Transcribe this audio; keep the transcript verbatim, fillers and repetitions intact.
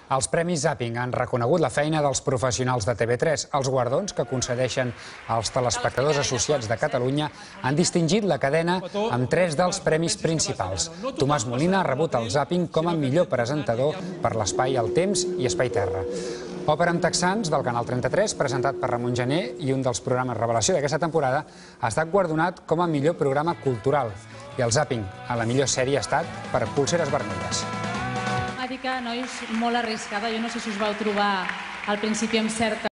Els Premis Zapping han reconegut la feina dels professionals de T V tres. Els guardons que concedeixen als telespectadors associats de Catalunya han distingit la cadena amb tres dels premis principals. Tomàs Molina ha rebut el Zapping com a millor presentador per l'Espai al Temps i Espai Terra. Òpera amb texans del Canal trenta-tres, presentat per Ramon Gené i un dels programes revelació d'aquesta temporada, ha estat guardonat com a millor programa cultural. I el Zapping a la millor sèrie ha estat per Pulseres vermelles. Nois, molt arriscada. Jo no sé si us vau trobar al principi amb certa